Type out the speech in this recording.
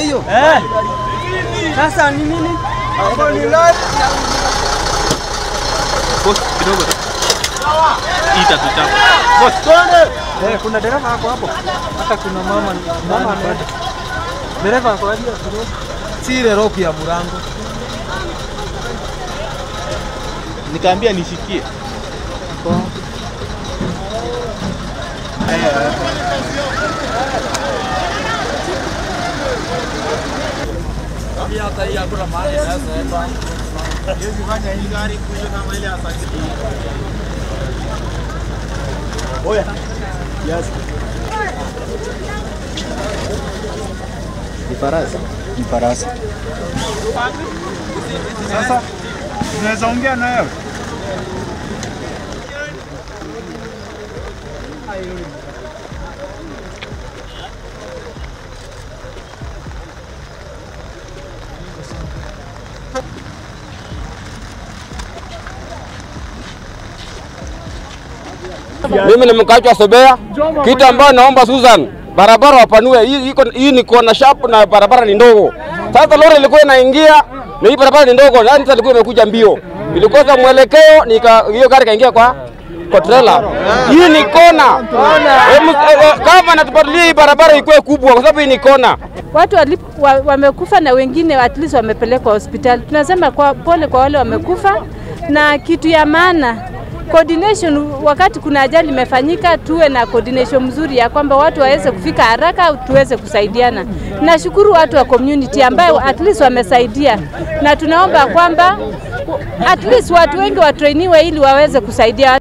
hiyo. Sasa ni nini? Hapo ni live. Boss kidogo. Ita tutapa. Boss twende. Kuna dereva hapo. Hata kuna mama anaenda. Dereva kwa hiyo kidogo. Sire roki ya Murango. Nikaambia nishikie. Hata hii hakuna mahali sasa hapa. Hizi fanya hii gari kuja kama ile asante. Oya. Yes. Ni farasi. Sasa tunaweza ongea na wewe. Mimi ni mkaaji wa Sobea. Kitu ambacho naomba Susan, barabara wapanue. Hii ni kona sharp na barabara ni ndogo. Sasa lori ilikuwa inaingia na hii barabara ni ndogo. Yaani sasa ilikuwa imekuja mbio. Ilikosa mwelekeo, hiyo gari kaingia kwa trailer. Hii ni kona. Kama natupatilia hii barabara ikuwe kubwa kwa sababu hii ni kona. Watu wamekufa na wengine at least wamepelekwa hospitali. Tunasema kwa pole kwa wale wamekufa, na kitu ya maana coordination, wakati kuna ajali imefanyika tuwe na coordination mzuri ya kwamba watu waweze kufika haraka tuweze kusaidiana. Nashukuru watu wa community ambao at least wamesaidia, na tunaomba kwamba at least watu wengi watrainiwe ili waweze kusaidia.